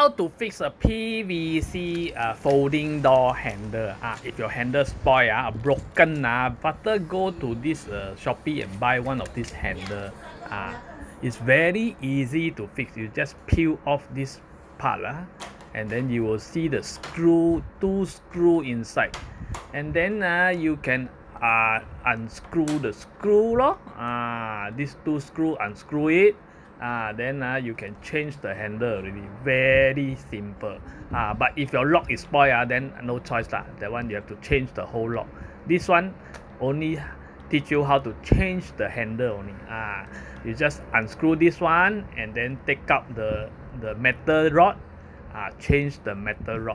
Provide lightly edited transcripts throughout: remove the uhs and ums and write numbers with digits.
how to fix a PVC folding door handle. If your handle spoil, broken, better go to this Shopee and buy one of this handle. It's very easy to fix. You just peel off this part, and then you will see the screw, two screw inside, and then you can unscrew the screw, these two screw, unscrew it. Then you can change the handle already. Very simple. But if your lock is spoiled, then no choice lah. That one you have to change the whole lock. This one only teach you how to change the handle only. You just unscrew this one and then take out the metal rod. Change the metal rod.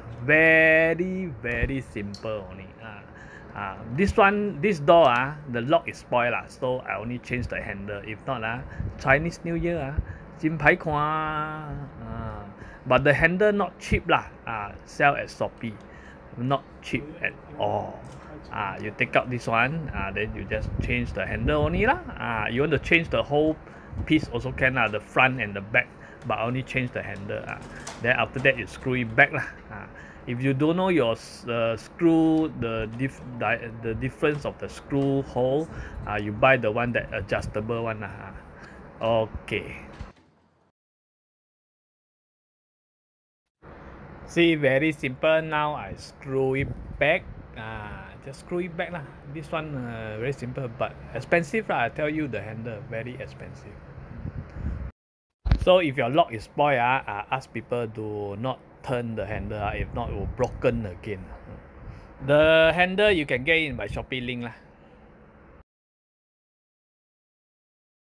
Very simple only. This door, the lock is spoiled, so I only change the handle. If not, Chinese New Year, 真歹看. But the handle not cheap sell at Shopee, not cheap at all. You take out this one, then you just change the handle only you want to change the whole piece also can the front and the back, but only change the handle. Then after that you screw it back If you don't know your screw, the difference of the screw hole, you buy the one that adjustable one. Okay. See, very simple. Now I screw it back. Just screw it back This one very simple, but expensive I tell you, the handle very expensive. So if your lock is spoiled, ask people to not turn the handle. If not, it will broken again. The handle you can get it by Shopee link